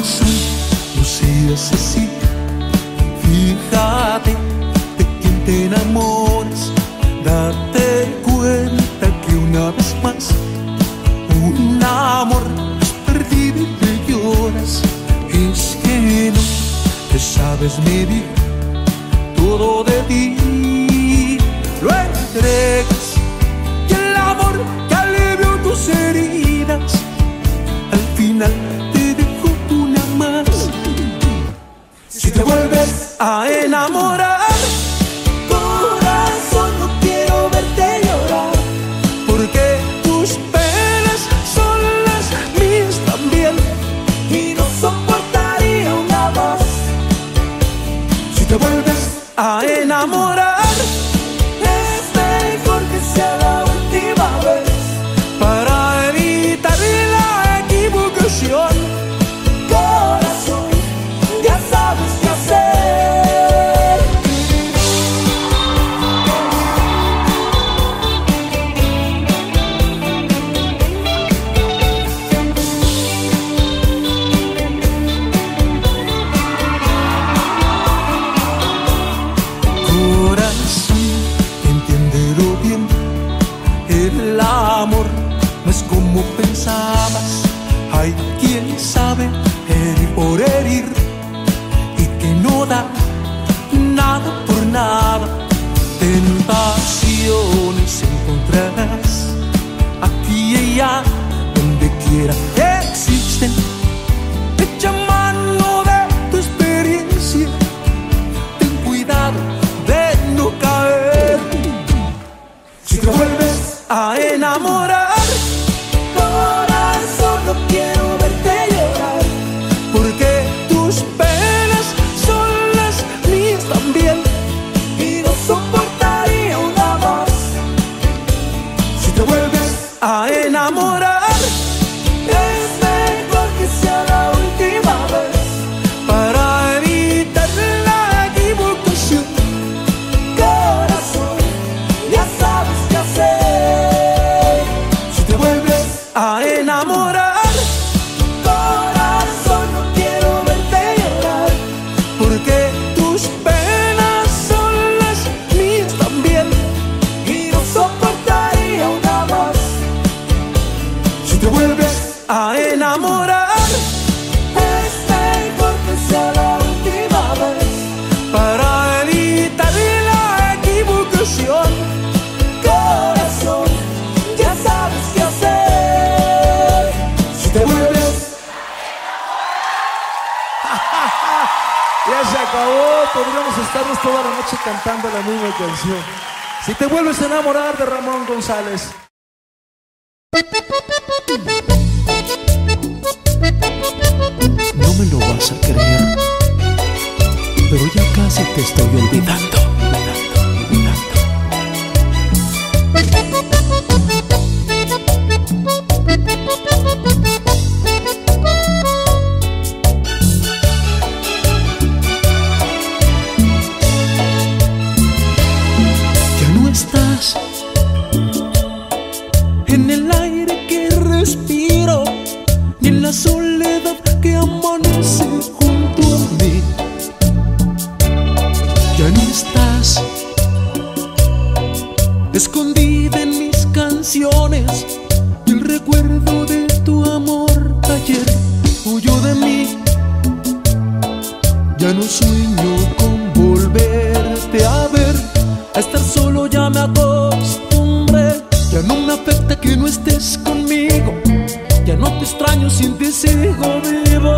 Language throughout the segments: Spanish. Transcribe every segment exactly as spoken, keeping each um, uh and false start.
Corazón, no seas así. Fíjate de quién te enamoras. Date cuenta que una vez más un amor es perdido y te lloras. Es que no te sabes medir todo de ti. Lo entregas y el amor que alivió tus heridas al final te dejó una más. Si te vuelves a enamorar, corazón, no quiero verte llorar, porque tus penas son las mías también y no soportaría una más. Si te vuelves a enamorar, es mejor que sea la última vez para evitar la equivocación. Corazón, ya sabes qué hacer. Corazón, entiéndelo bien. El amor no es como pensabas. Hay quien sabe herir por herir y que no da nada por nada. Tentaciones encontrarás aquí y allá, donde quiera que existen. Echa mano de tu experiencia, ten cuidado de no caer. Si te vuelves a enamorar, corazón, no quiero verte llorar, porque tus penas son las mías también y no soportaría una más. Si te vuelves a enamorar, es mejor que sea la última vez para evitar la equivocación. Corazón, ya sabes qué hacer. Si te vuelves a enamorar, corazón, no quiero verte llorar, porque tus penas son las mías también y no soportaría una más. Si te vuelves a enamorar, es mejor que sea la última vez para evitar la equivocación. Corazón, ya sabes qué hacer. Si te vuelves. Ya se acabó, podríamos estarnos toda la noche cantando la misma canción. Si te vuelves a enamorar, de Ramón González. No me lo vas a creer, pero ya casi te estoy olvidando. Ya no estás en el aire que respiro, ni en la soledad que amanece junto a mí. Ya no estás escondida en mis canciones, y el recuerdo de tu amor ayer huyó de mí. Ya no sueño con volverte a ver, a estar solo ya me acostumbré. Ya no me afecta que no estés conmigo, ya no te extraño si te sigo vivo.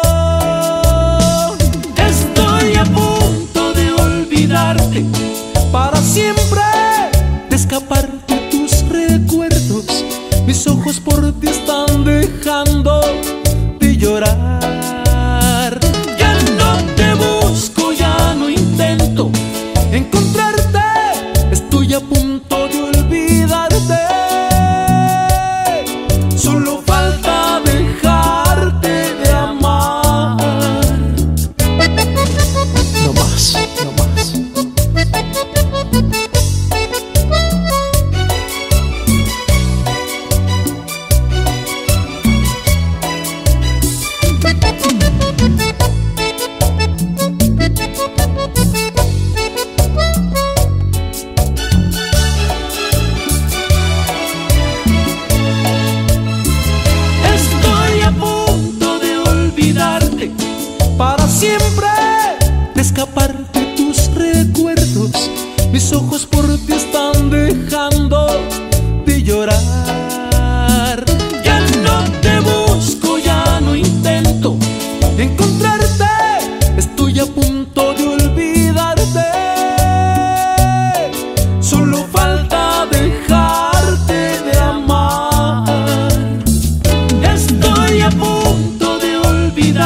Estoy a punto de olvidarte para siempre, de escapar de tus recuerdos. Mis ojos por ti están dejando de llorar. Ya no te busco, ya no intento encontrarte, estoy a punto de olvidarte. Solo falta dejarte de amar. No más, no más.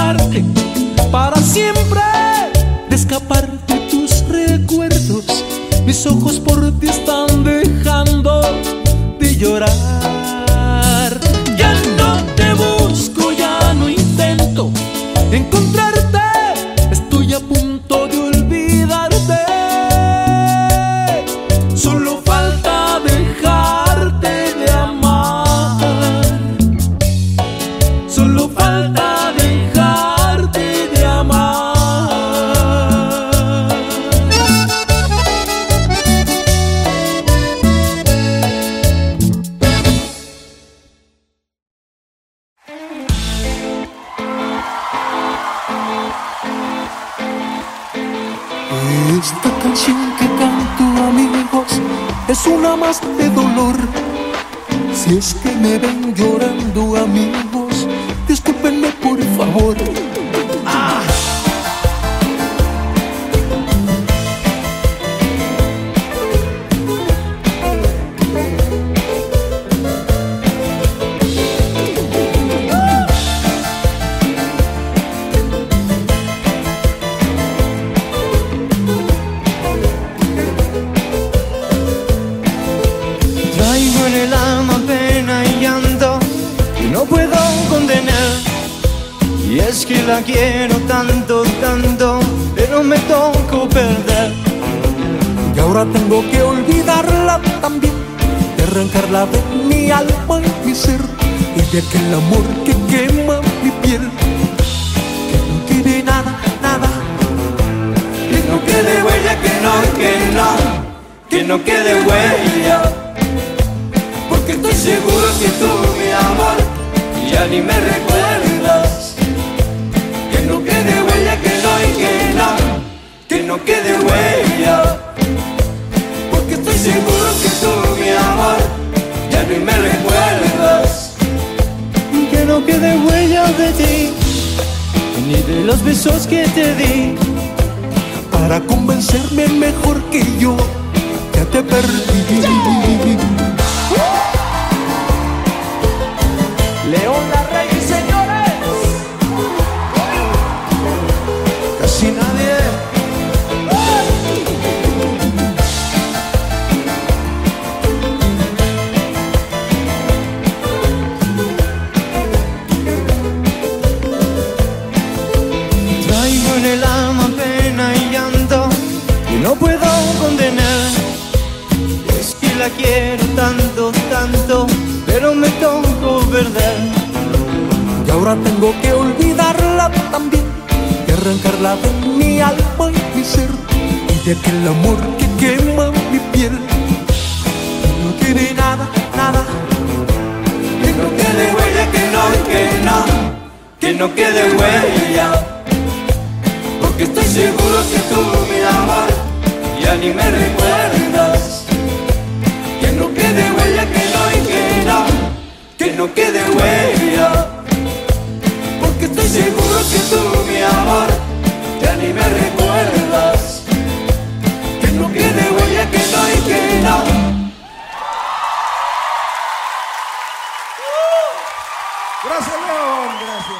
besarte para siempre, de escapar de tus recuerdos. Mis ojos por ti están dejando de llorar. Ya no te busco, ya no intento encontrarte, estoy a punto de olvidarte. Solo falta dejarte de amar, solo falta dejarte de amar. Esta canción que canto, amigos, es una más de dolor. Si es que me ven llorando, amigos, discúlpenme por favor. ¡Ah! Es que la quiero tanto, tanto, pero me tocó perder. Y ahora tengo que olvidarla también, de arrancarla de mi alma y mi ser, y de aquel amor que quema mi piel. Que no quede nada, nada, que no quede huella, que no, que no, que no quede huella. Porque estoy seguro que tú, mi amor, ya ni me recuerdas. Que no quede huella, que no, y que no, que no quede huella. Porque estoy seguro que tú, mi amor, ya ni me recuerdas. Que no quede huella de ti, ni de los besos que te di. Para convencerme mejor que yo, ya te perdí. León Larregui, señores. Casi nadie. Traigo en el alma pena y llanto y no puedo condenar. Es que la quiero tanto, tanto, pero me tocó perder. Y ahora tengo que olvidarla también, de arrancarla de mi alma y mi ser, y de aquel amor que quema mi piel. Que no quede nada, nada, que no quede huella, que no, que no, que no quede huella. Porque estoy seguro que tú, mi amor, ya ni me recuerdas. Que no quede huella, que no, y que no, que no quede huella. Porque estoy seguro que tú, mi amor, ya ni me recuerdas. Que no quede huella, que no, y que no. Gracias, León, gracias.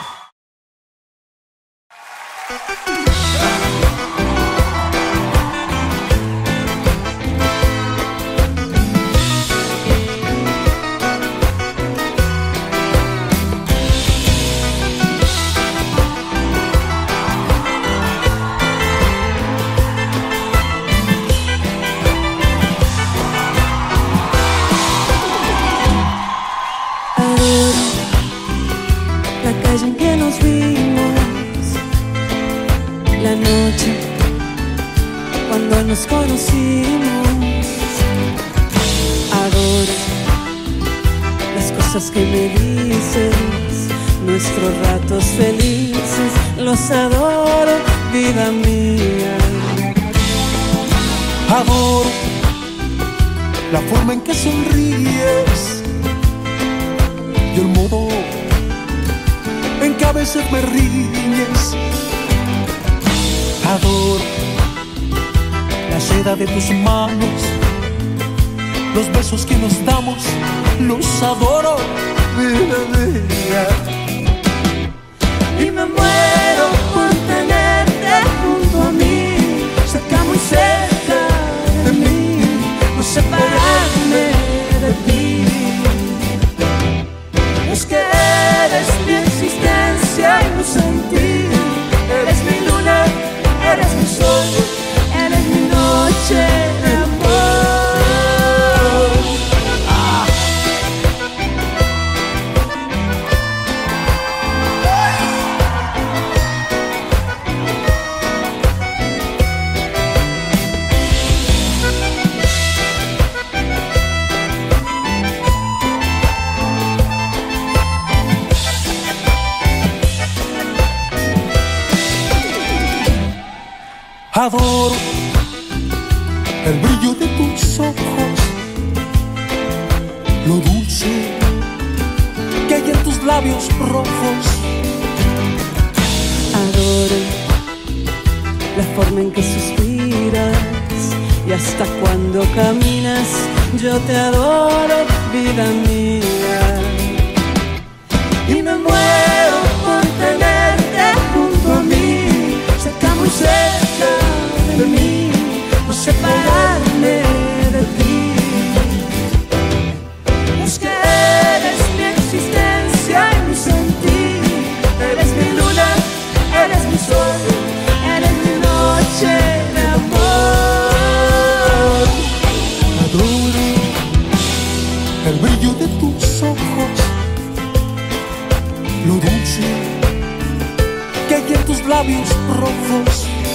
En que nos vimos, la noche cuando nos conocimos. Adoro las cosas que me dices, nuestros ratos felices, los adoro, vida mía. adoro la forma en que sonríes y el modo en que a veces me riñes. Adoro la seda de tus manos, los besos que nos damos, los adoro, vida mía. Y me muero existencia y mi sentir. Eres mi luna, eres mi sol, eres mi noche de amor. Ah. Adoro el brillo de tus ojos, lo dulce que hay en tus labios rojos. Adoro la forma en que suspiras y hasta cuando caminas. Yo te adoro, vida mía, y me muero por tenerte junto a mí, cerca, muy cerca de mí, no separarme de ti. Es que eres mi existencia y mi sentir. Eres mi luna, eres mi sol, eres mi noche de amor. Adoro el brillo de tus ojos, lo dulce que hay en tus labios rojos.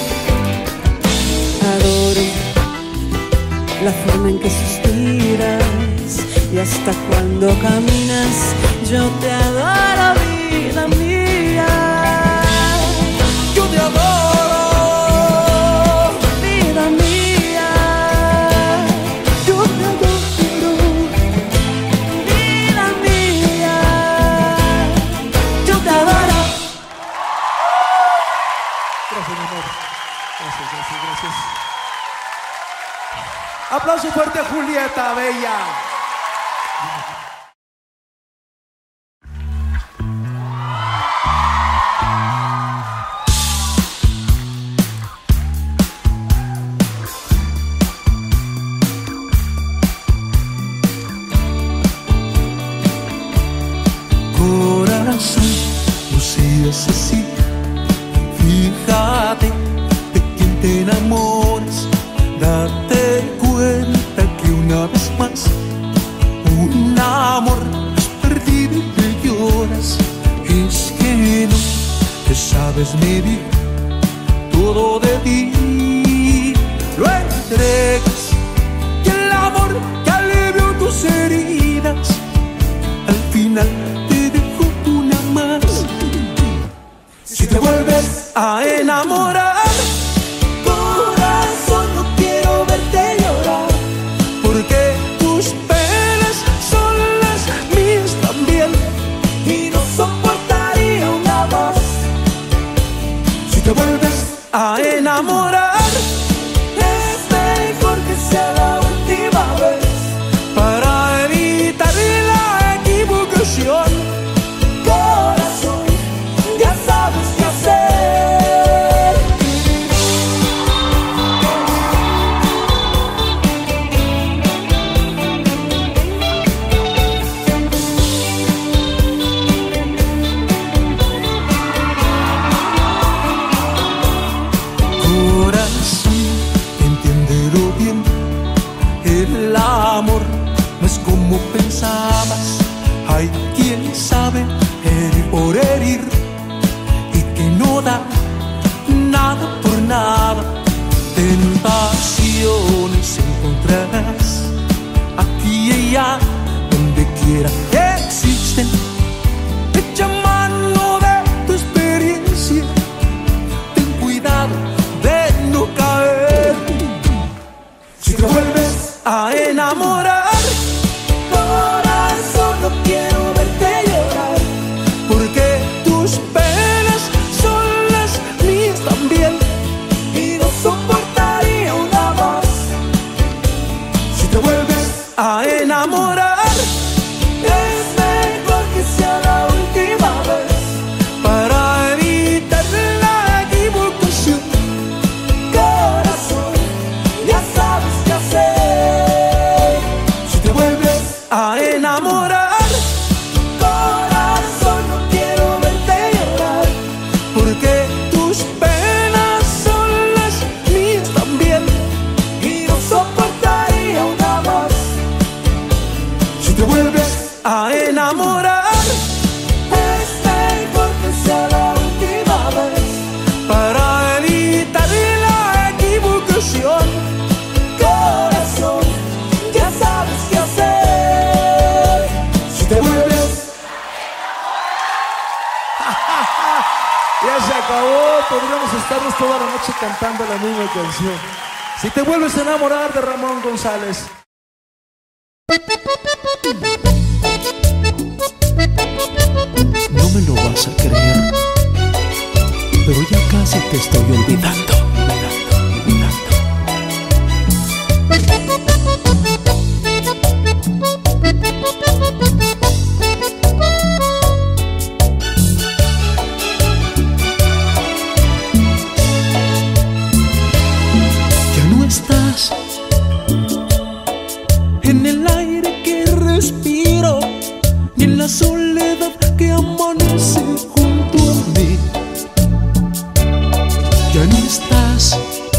Adoro la forma en que suspiras y hasta cuando caminas. Yo te adoro, vida mía. Yo te adoro, vida mía. Yo te adoro, vida mía. Yo te adoro. Gracias, mi amor. Gracias, gracias, gracias. Aplauso fuerte a Julieta Bella. Corazón, no seas así. Fíjate de quién te enamoras. Date cuenta que una vez más un amor es perdido y te lloras. Es que no te sabes medir todo de ti. Lo entregas y el amor que alivió tus heridas al final te dejó una más. Si te vuelves a enamorar, corazón, no quiero verte llorar, porque tus penas son las mías también, y no soportaría una más. Si te vuelves a enamorar, es mejor que sea la última vez, para evitar la equivocación. Corazón, ya sabes qué hacer. Corazón, entiéndelo bien. El amor no es como pensabas. Hay quien sabe herir por herir y que no da nada por nada. Tentaciones encontrarás aquí y allá, donde quiera que existen. Echa mano de tu experiencia, ten cuidado de no caer. Si te vuelves a enamorar, corazón, no quiero verte llorar, porque tus penas son las mías también, y no soportaría una más. Si te vuelves a enamorar, Ya se acabó, podríamos estarnos toda la noche cantando la misma canción. Si te vuelves a enamorar de Ramón González. No me lo vas a creer, pero ya casi te estoy olvidando. Ya no estás en el aire que respiro, ni en la soledad que amanece junto a mí. Ya no estás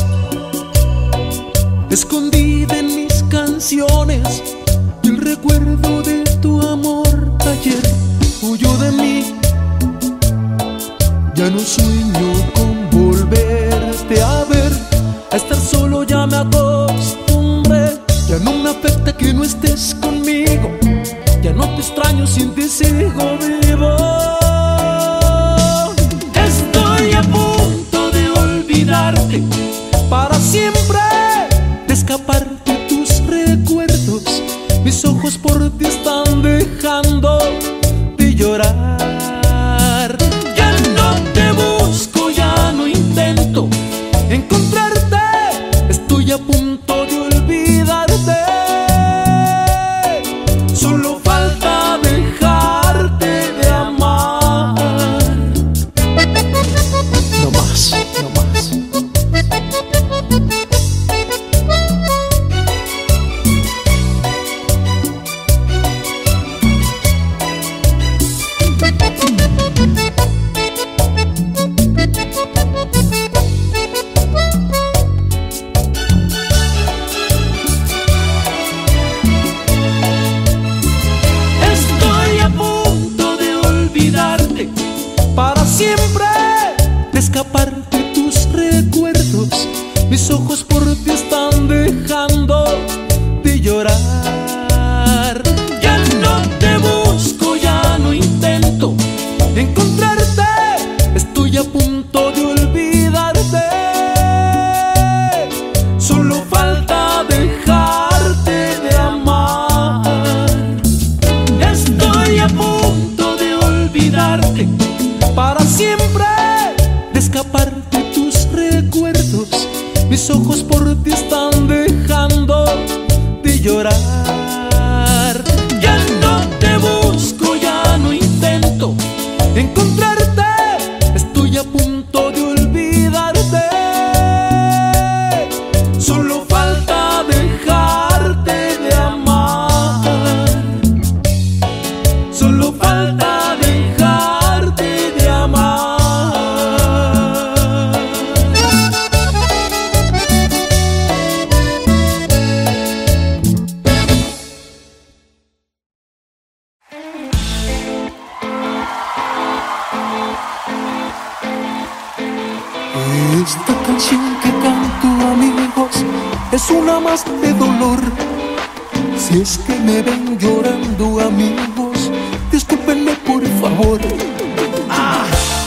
escondida en mis canciones, y el recuerdo de tu amor ayer huyó de mí. Ya no sueño con volverte a ver, a estar solo ya me acostumbré. Ya no me afecta que no estés conmigo, ya no te extraño, sin ti sigo vivo. Estoy a punto de olvidarte para siempre, de escapar de tus recuerdos. Mis ojos por ti están dejando de llorar. Ya no te busco, ya no intento encontrarte, estoy a punto de olvidarte. Solo falta dejarte de amar. No más, no más. Estoy a punto de olvidarte para siempre, de escapar de tus recuerdos. Mis ojos por ti están dejando de llorar. Ya no te busco, ya no intento encontrarte, estoy a punto de olvidarte. Solo falta dejarte de amar. Estoy a punto de olvidarte para siempre, de escapar de tus recuerdos. Mis ojos por ti están dejando de llorar. Ya no te busco, ya no intento encontrarte, estoy a punto de olvidarte. Solo falta dejarte de amar. Solo falta dejarte de amar. Esta canción que canto, amigos, es una más de dolor. Si es que me ven llorando, amigos, discúlpenme por favor. ¡Ah!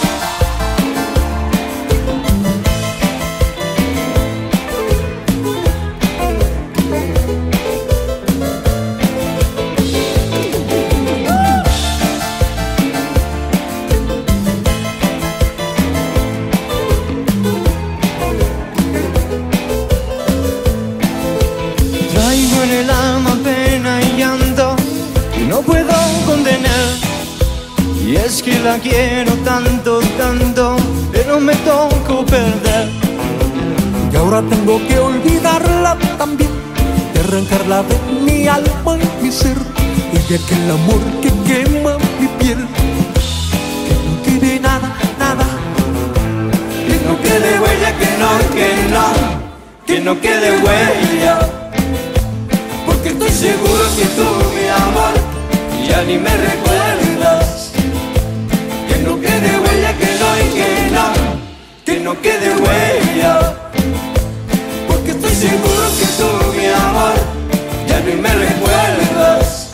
Traigo en el alma pena y llanto que no puedo contener. Y es que la quiero tanto, tanto, pero me tocó perder. Y ahora tengo que olvidarla también, y arrancarla de mi alma y mi ser, y de aquel amor que quema mi piel. Que no quede nada, nada, Que no quede huella, que no, que no, que no quede huella. Porque estoy seguro que tú, mi amor, ya ni me recuerdas. Que no quede huella, que no, y que no, que no quede huella. Porque estoy seguro que tú, mi amor, ya ni me recuerdas.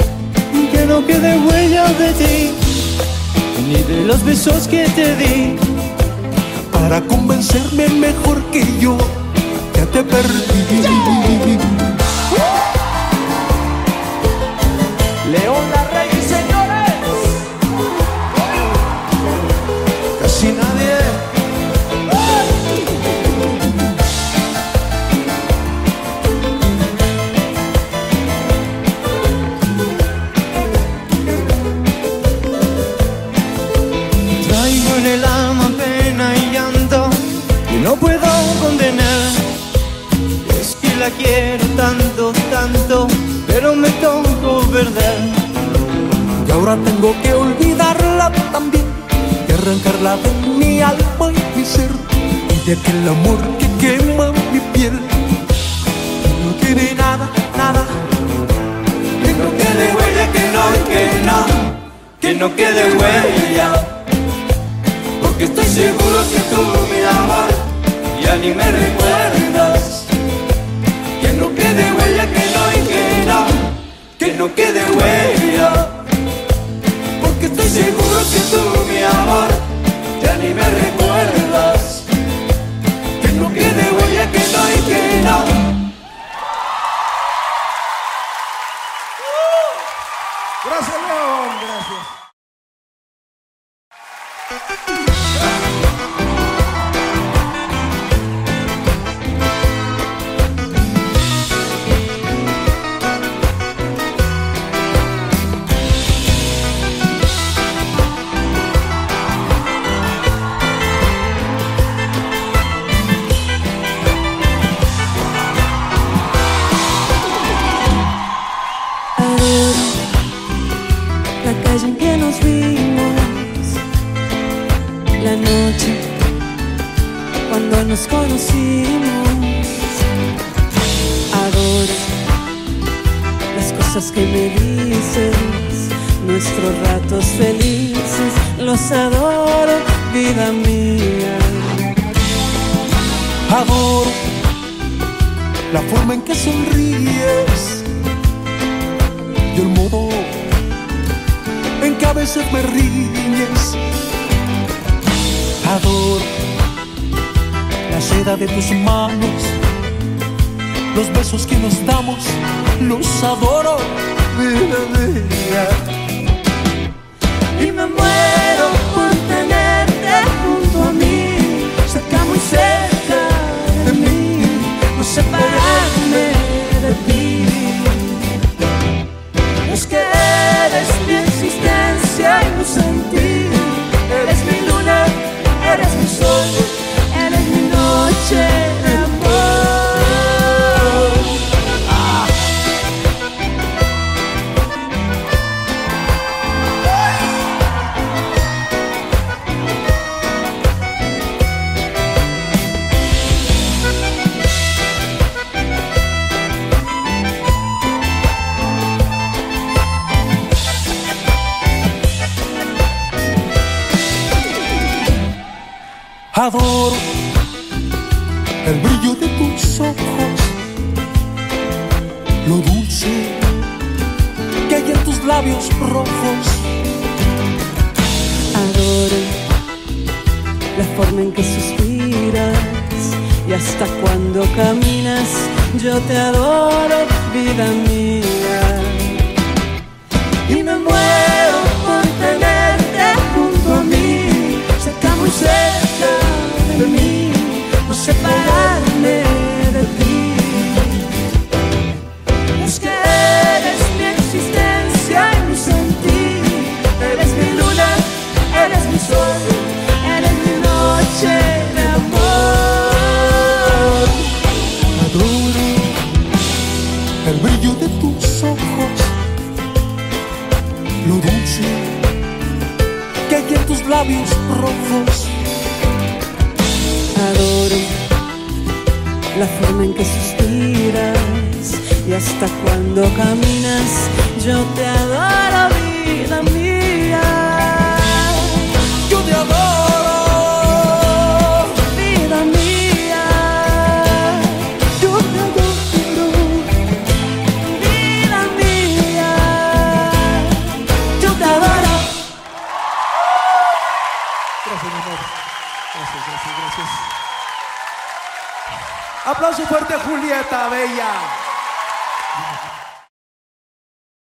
Que no quede huella de ti, ni de los besos que te di. para convencerme mejor que yo ya te perdí. León Larregui, señores. Casi nadie. Traigo en el alma pena y llanto y no puedo condenar. Es que la quiero tanto, tanto, pero me tocó verdad. Y ahora tengo que olvidarla también y arrancarla de mi alma y mi ser, y de aquel amor que quema mi piel. Que no quede nada, nada, Que no quede huella, que no, que no, que no quede huella. Porque estoy seguro que tú, mi amor, ya ni me recuerdas. Que no quede huella, que no, y que no, que no quede huella. Porque estoy seguro que tú, mi amor, ya ni me recuerdas. Que no quede huella, que no, y que no. Gracias, León, gracias. La calle en que nos vimos, la noche cuando nos conocimos. Adoro las cosas que me dices, nuestros ratos felices, los adoro, vida mía. adoro la forma en que sonríes y el modo en que a veces me riñes. Adoro la seda de tus manos, los besos que nos damos, los adoro, vida mía. Y me muero por tenerte junto a mí, cerca, muy cerca de mí, no separarme de ti. Es que eres mi existencia y mi sentir, eres mi luna, eres mi sol, eres mi noche de amor. Adoro el brillo de tus ojos, lo dulce que hay en tus labios rojos. Adoro la forma en que suspiras y hasta cuando caminas. Yo te adoro, vida mía. Y me muero por tenerte junto a mí, cerca, muy cerca de mí, no separarme de ti. Es que eres mi existencia y mi sentir, eres mi luna, eres mi sol, eres mi noche de amor. Adoro el brillo de tus ojos, lo dulce que hay en tus labios rojos. Adoro la forma en que suspiras y hasta cuando caminas. Yo te adoro, vida mía. Yo te adoro, Vida mía, yo te adoro, vida mía, yo te adoro. Gracias, mi amor. Gracias, gracias, gracias. gracias. Aplauso fuerte a Julieta Bella.